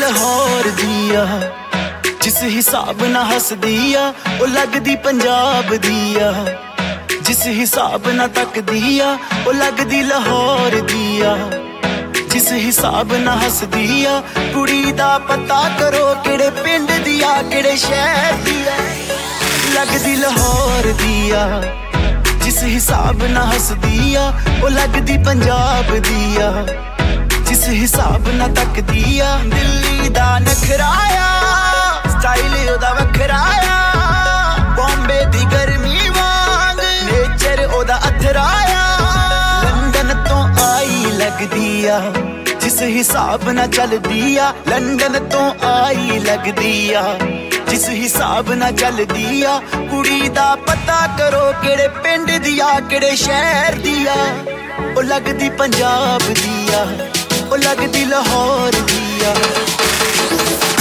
लाहौर दी आ जिस हिसाब ना हसदी आ ओ लगदी पंजाब दी आ जिस हिसाब ना तकदी आ ओ लगदी लाहौर दी आ जिस हिसाब ना हसदी आ कुड़ी दा पता करो केड़े पिंड दी आ केड़े शहर दी आ लगदी लाहौर दी आ जिस हिसाब ना हसदी आ ओ लगदी पंजाब दी आ जिस हिसाब ना तकदी आ दिल्ली दा नखराया स्टाइल ओदा वखराया बॉम्बे दी गर्मी वांग नेचर ओदा अथराया लंदन तो आई लगदी आ जिस हिसाब ना चलदी आ लंदन तो आई लगदी आ जिस हिसाब ना चलदी आ कुड़ी दा पता करो केड़े पिंड दी आ केड़े शहर दी आ ओ लगदी पंजाब दी आ ओ लगदी लाहौर दी आ